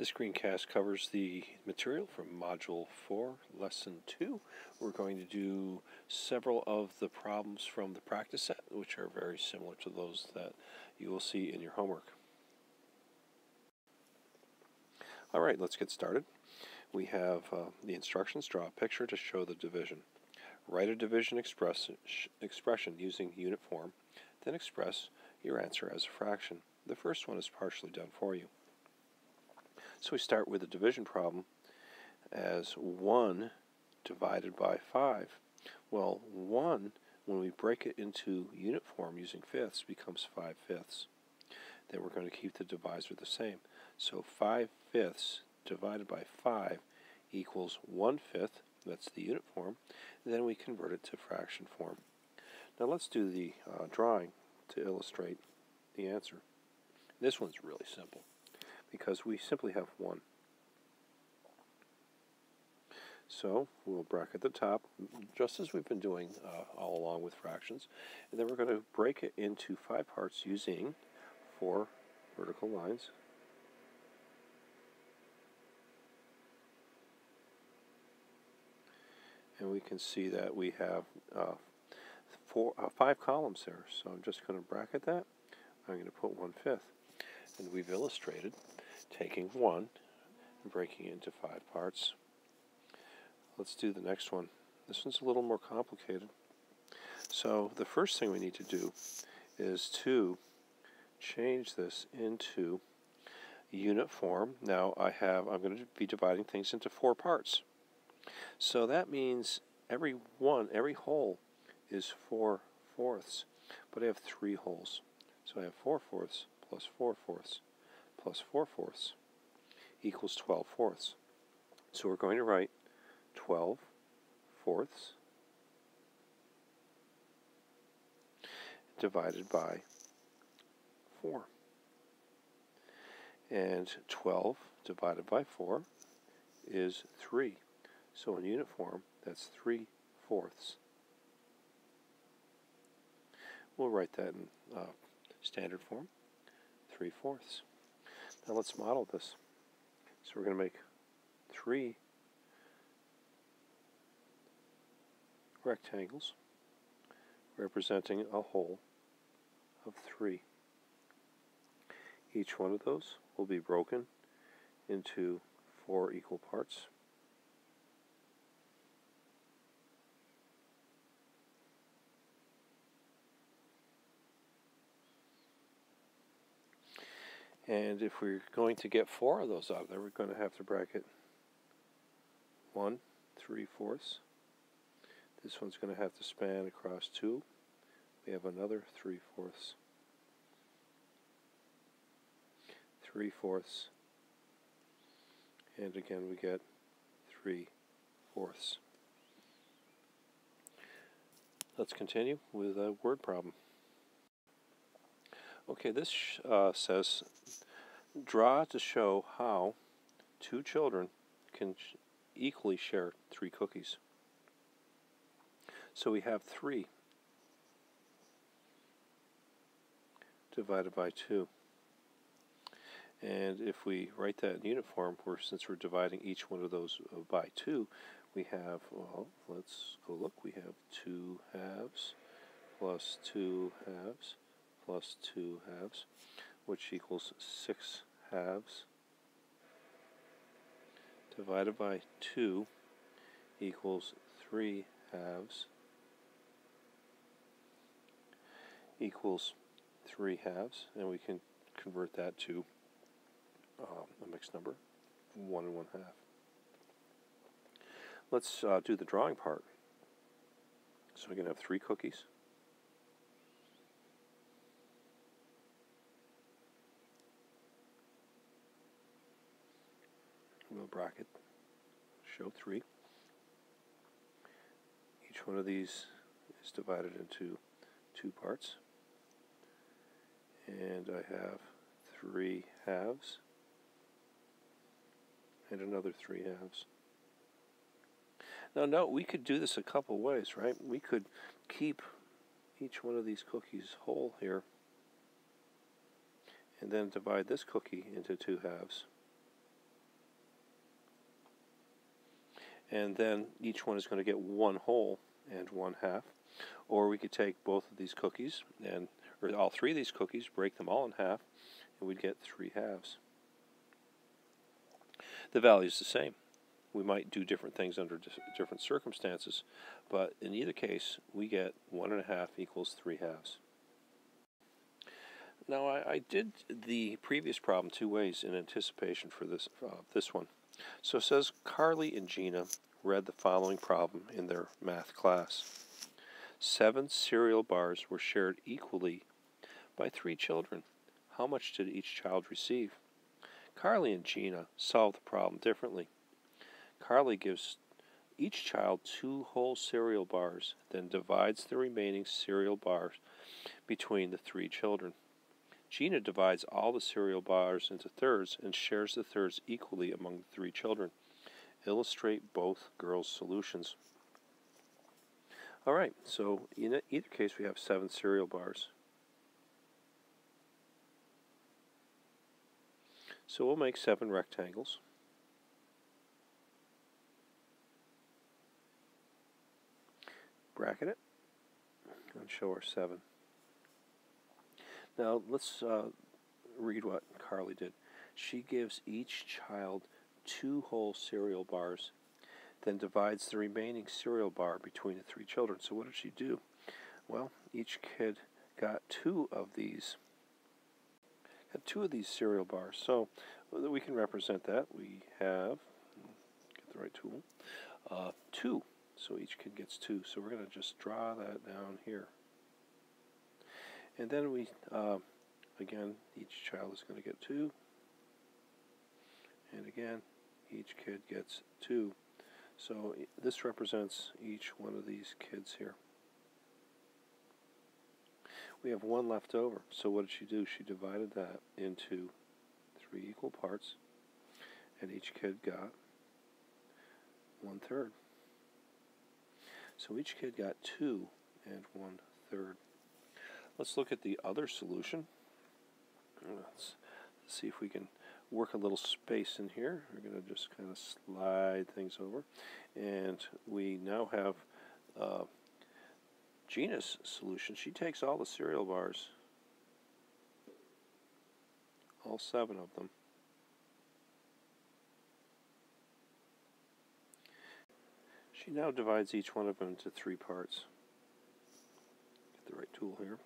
This screencast covers the material from Module 4, Lesson 2. We're going to do several of the problems from the practice set, which are very similar to those that you will see in your homework. All right, let's get started. We have the instructions. Draw a picture to show the division. Write a division expression using unit form, then express your answer as a fraction. The first one is partially done for you. So we start with the division problem as 1 divided by 5. Well, 1, when we break it into unit form using fifths, becomes 5/5. Then we're going to keep the divisor the same. So 5/5 divided by 5 equals 1/5. That's the unit form. And then we convert it to fraction form. Now let's do the drawing to illustrate the answer. This one's really simple, because we simply have 1. So we'll bracket the top, just as we've been doing all along with fractions, and then we're going to break it into 5 parts using 4 vertical lines. And we can see that we have 5 columns there, so I'm just going to bracket that. I'm going to put 1/5. And we've illustrated taking 1 and breaking it into 5 parts. Let's do the next one. This one's a little more complicated. So the first thing we need to do is to change this into unit form. Now I'm going to be dividing things into 4 parts. So that means every hole is 4/4, but I have 3 holes. So I have 4/4 plus 4/4 plus 4/4 equals 12/4. So we're going to write 12/4 divided by 4. And 12 divided by 4 is 3. So in unit form, that's 3/4. We'll write that in standard form, 3/4. Now let's model this. So we're going to make 3 rectangles representing a hole of 3. Each one of those will be broken into 4 equal parts. And if we're going to get 4 of those out there, we're going to have to bracket 1 3/4. This one's going to have to span across 2. We have another 3/4. 3/4. And again we get 3/4. Let's continue with a word problem. Okay, this says, draw to show how 2 children can equally share 3 cookies. So we have 3 divided by 2. And if we write that in unit form, since we're dividing each one of those by 2, we have, well, let's go look, we have 2 halves plus 2 halves plus 2 halves, which equals 6 halves divided by 2 equals 3 halves equals 3 halves, and we can convert that to a mixed number, 1 1/2. Let's do the drawing part. So we're going to have 3 cookies. We'll bracket, show 3. Each one of these is divided into 2 parts. And I have 3 halves and another 3 halves. Now note, we could do this a couple ways, right? We could keep each one of these cookies whole here and then divide this cookie into 2 halves. and then each one is going to get 1 whole and 1 half. Or we could take both of these cookies, or all 3 of these cookies, break them all in half, and we'd get 3 halves. The value is the same. We might do different things under different circumstances, but in either case, we get 1 1/2 equals 3 halves. Now, I did the previous problem 2 ways in anticipation for this one. So it says Carly and Gina read the following problem in their math class. 7 cereal bars were shared equally by 3 children. How much did each child receive? Carly and Gina solved the problem differently. Carly gives each child 2 whole cereal bars, then divides the remaining cereal bars between the 3 children. Gina divides all the cereal bars into thirds and shares the thirds equally among the 3 children. Illustrate both girls' solutions. All right, so in either case we have 7 cereal bars. So we'll make 7 rectangles. Bracket it and show our 7. Now let's read what Carly did. She gives each child 2 whole cereal bars, then divides the remaining cereal bar between the 3 children. So what did she do? Well, each kid got 2 of these. Got 2 of these cereal bars. So we can represent that. We have, get the right tool, 2. So each kid gets 2. So we're going to just draw that down here. And then we, again, each child is going to get 2. And again, each kid gets 2. So this represents each one of these kids here. We have 1 left over. So what did she do? She divided that into 3 equal parts, and each kid got 1/3. So each kid got 2 and 1/3. Let's look at the other solution. Let's see if we can work a little space in here. We're going to just kind of slide things over. And we now have Gina's solution. She takes all the cereal bars, all 7 of them. She now divides each one of them into 3 parts. Get the right tool here.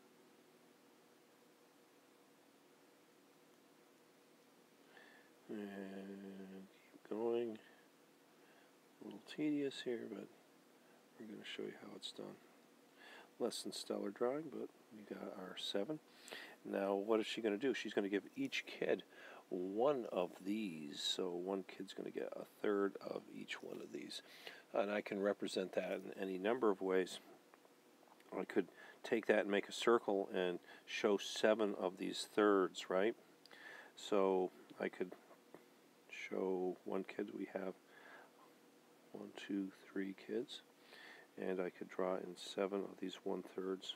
And keep going. A little tedious here, but we're going to show you how it's done. Less than stellar drawing, but we got our 7. Now, what is she going to do? She's going to give each kid 1 of these. So one kid's going to get 1/3 of each one of these. And I can represent that in any number of ways. I could take that and make a circle and show 7 of these thirds, right? So I could show 1 kid. We have 1, 2, 3 kids. And I could draw in 7 of these 1/3s.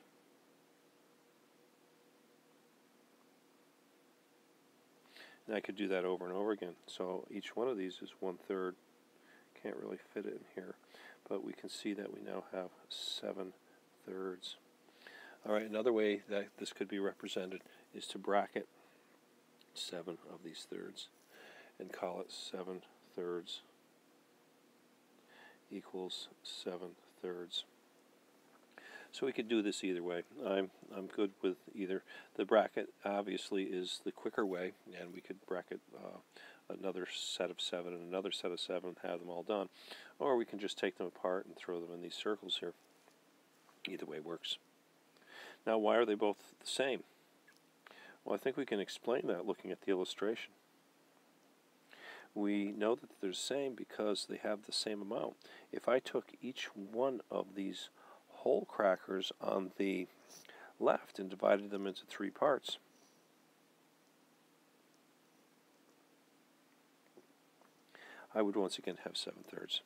And I could do that over and over again. So each one of these is 1/3. Can't really fit it in here, but we can see that we now have 7 thirds. All right, another way that this could be represented is to bracket 7 of these thirds and call it 7 thirds equals 7 thirds. So we could do this either way. I'm good with either. The bracket obviously is the quicker way, and we could bracket another set of 7 and another set of 7 and have them all done. Or we can just take them apart and throw them in these circles here. Either way works. Now, why are they both the same? Well, I think we can explain that looking at the illustration. We know that they're the same because they have the same amount. If I took each one of these whole crackers on the left and divided them into 3 parts, I would once again have 7 thirds.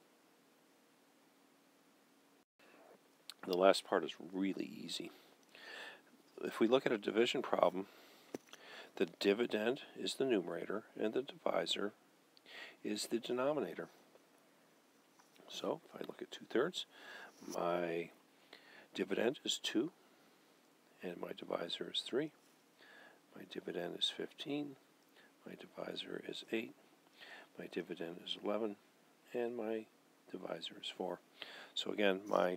The last part is really easy. If we look at a division problem, the dividend is the numerator and the divisor is the denominator. So if I look at 2/3, my dividend is 2, and my divisor is 3. My dividend is 15, my divisor is 8, my dividend is 11, and my divisor is 4. So again, my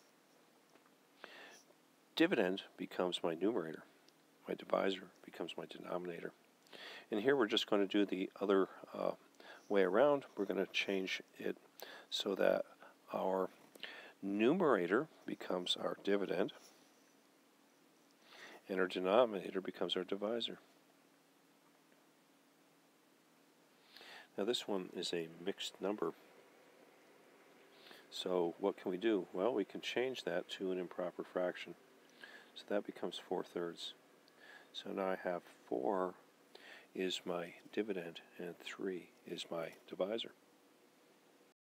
dividend becomes my numerator. My divisor becomes my denominator. And here we're just going to do the other way around. We're going to change it so that our numerator becomes our dividend and our denominator becomes our divisor. Now this one is a mixed number. So what can we do? Well, we can change that to an improper fraction. So that becomes 4/3. So now I have 4 is my dividend and 3 is my divisor.